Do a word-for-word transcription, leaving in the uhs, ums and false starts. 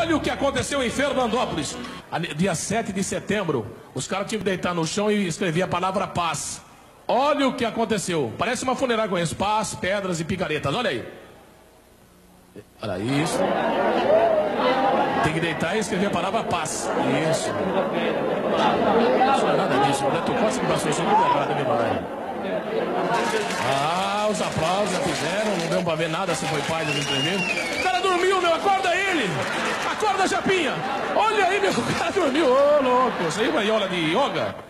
Olha o que aconteceu em Fernandópolis. Dia sete de setembro, os caras tinham que deitar no chão e escrever a palavra paz. Olha o que aconteceu. Parece uma funerária com isso. Paz, pedras e picaretas. Olha aí. Olha isso. Tem que deitar e escrever a palavra paz. Isso. Isso não é nada disso. O Neto Costa que passou isso tudo errado, meu pai. Ah, os aplausos já fizeram. Não deu pra ver nada se foi pai das entrevistas. O cara dormiu, meu. Acorda ele. Acorda, Japinha. Olha aí, meu. O cara dormiu. Ô, louco. Isso aí é uma aula de yoga.